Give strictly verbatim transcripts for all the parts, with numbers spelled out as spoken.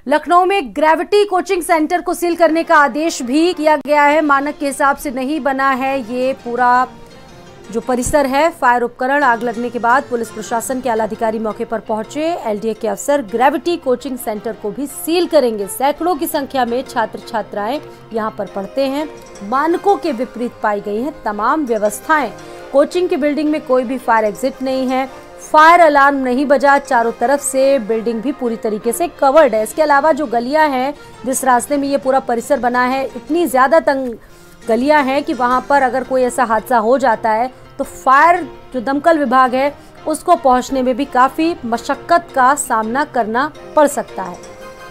लखनऊ में gravity coaching centre को seal करने का आदेश भी किया गया है। मानक के हिसाब से नहीं बना है ये पूरा जो परिसर है। फायर उपकरण आग लगने के बाद पुलिस प्रशासन के आला अधिकारी मौके पर पहुंचे। एलडीए के अफसर ग्रेविटी कोचिंग सेंटर को भी सील करेंगे। सैकड़ों की संख्या में छात्र छात्राएं यहां पर पढ़ते हैं। मानकों के विपरीत पाई गई हैं तमाम व्यवस्थाएं। कोचिंग की बिल्डिंग में कोई भी फायर एग्जिट नहीं है। फायर अलार्म नहीं बजा। चारों तरफ से बिल्डिंग भी पूरी तरीके से कवर्ड है। इसके अलावा जो गलियां हैं, जिस रास्ते में ये पूरा परिसर बना है, इतनी ज्यादा तंग गलियां हैं कि वहां पर अगर कोई ऐसा हादसा हो जाता है तो फायर जो दमकल विभाग है उसको पहुंचने में भी काफी मशक्कत का सामना करना पड़ सकता है।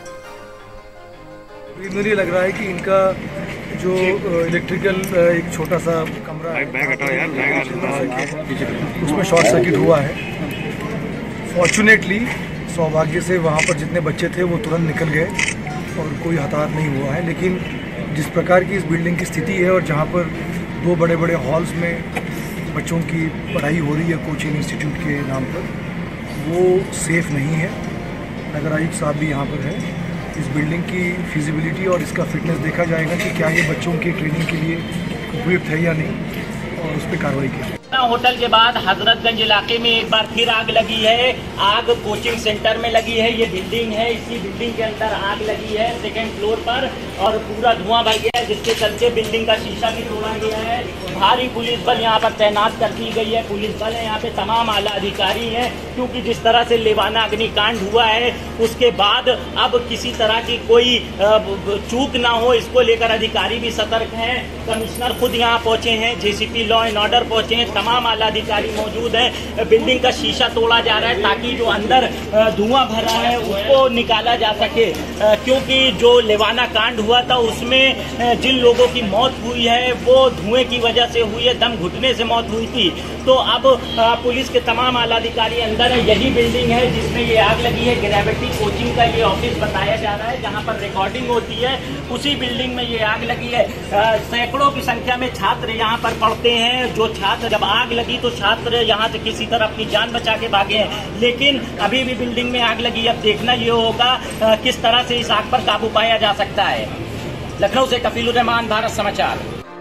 मुझे लग रहा है कि इनका जो इलेक्ट्रिकल एक छोटा सा कमरा है उसमें शॉर्ट सर्किट हुआ है। फॉर्चुनेटली सौभाग्य से वहाँ पर जितने बच्चे थे वो तुरंत निकल गए और कोई हताहत नहीं हुआ है। लेकिन जिस प्रकार की इस बिल्डिंग की स्थिति है और जहाँ पर दो बड़े बड़े हॉल्स में बच्चों की पढ़ाई हो रही है कोचिंग इंस्टीट्यूट के नाम पर, वो सेफ़ नहीं है। नगर आयुक्त साहब भी यहाँ पर है। इस बिल्डिंग की फिजिबिलिटी और इसका फिटनेस देखा जाएगा कि क्या ये बच्चों की ट्रेनिंग के लिए उपयुक्त है या नहीं, और उस पर कार्रवाई की। होटल के बाद हजरतगंज इलाके में एक बार फिर आग लगी है। आग कोचिंग सेंटर में लगी है। ये बिल्डिंग है, इसी बिल्डिंग के अंदर आग लगी है सेकेंड फ्लोर पर, और पूरा धुआं भर गया है, जिसके चलते बिल्डिंग का शीशा भी तोड़ा गया है। भारी पुलिस बल यहाँ पर तैनात कर दी गई है। पुलिस बल है यहाँ पे, तमाम आला अधिकारी हैं, क्योंकि जिस तरह से लेवाना अग्निकांड हुआ है उसके बाद अब किसी तरह की कोई चूक ना हो, इसको लेकर अधिकारी भी सतर्क हैं। कमिश्नर खुद यहाँ पहुंचे हैं, जेसीपी लॉ एंड ऑर्डर पहुंचे हैं, तमाम आला अधिकारी मौजूद हैं। बिल्डिंग का शीशा तोड़ा जा रहा है ताकि जो अंदर धुआं भरा है उसको निकाला जा सके, क्योंकि जो लेवाना कांड हुआ था उसमें जिन लोगों की मौत हुई है वो धुएं की वजह से हुई है, दम घुटने से मौत हुई थी। तो अब पुलिस के तमाम आला अधिकारी अंदर है। यही बिल्डिंग है जिसमें ये आग लगी है। ग्रेविटी कोचिंग का ये ऑफिस बताया जा रहा है जहाँ पर रिकॉर्डिंग होती है, उसी बिल्डिंग में ये आग लगी है। सैकड़ों की संख्या में छात्र यहाँ पर पढ़ते हैं। जो छात्र, जब आग लगी तो छात्र यहाँ से किसी तरह अपनी जान बचा के भागे हैं, लेकिन अभी भी बिल्डिंग में आग लगी। अब देखना ये होगा किस तरह से इस आग पर काबू पाया जा सकता है। लखनऊ से कफीलुर रहमान, भारत समाचार।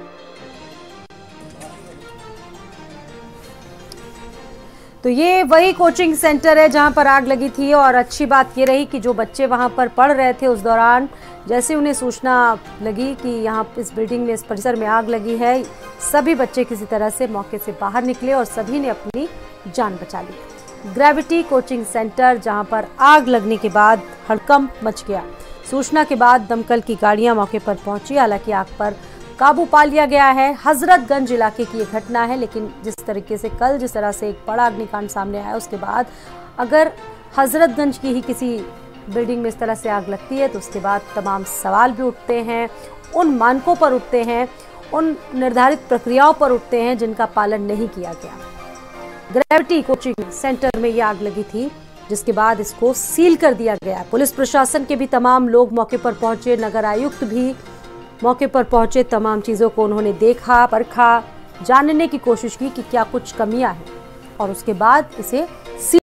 तो ये वही कोचिंग सेंटर है जहां पर आग लगी थी, और अच्छी बात ये रही कि जो बच्चे वहां पर पढ़ रहे थे उस दौरान जैसे उन्हें सूचना लगी कि यहाँ इस बिल्डिंग में, इस परिसर में आग लगी है, सभी बच्चे किसी तरह से मौके से बाहर निकले और सभी ने अपनी जान बचा ली। ग्रेविटी कोचिंग सेंटर जहां पर आग लगने के बाद हड़कंप मच गया। सूचना के बाद दमकल की गाड़ियां मौके पर पहुंची। हालांकि आग पर काबू पा लिया गया है। हजरतगंज इलाके की ये घटना है, लेकिन जिस तरीके से कल जिस तरह से एक बड़ा अग्निकांड सामने आया उसके बाद अगर हजरतगंज की ही किसी बिल्डिंग में इस तरह से आग लगती है तो उसके बाद तमाम सवाल भी उठते हैं, उन मानकों पर उठते हैं, उन निर्धारित प्रक्रियाओं पर उठते हैं जिनका पालन नहीं किया गया। ग्रेविटी कोचिंग सेंटर में ये आग लगी थी, जिसके बाद इसको सील कर दिया गया। पुलिस प्रशासन के भी तमाम लोग मौके पर पहुंचे। नगर आयुक्त भी मौके पर पहुंचे। तमाम चीज़ों को उन्होंने देखा, परखा, जानने की कोशिश की कि क्या कुछ कमियां हैं, और उसके बाद इसे